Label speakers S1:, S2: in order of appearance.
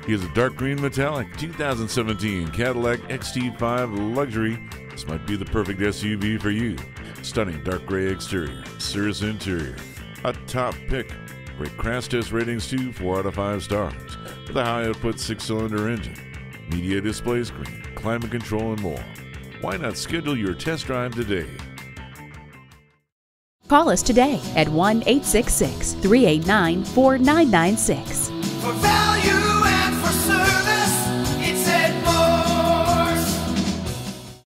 S1: Here's a dark green metallic 2017 Cadillac XT5 Luxury. This might be the perfect SUV for you. Stunning dark gray exterior, Cirrus interior. A top pick. Great crash test ratings too, 4 out of 5 stars. With a high output 6-cylinder engine, media display screen, climate control, and more. Why not schedule your test drive today?
S2: Call us today at 1-866-389-4996.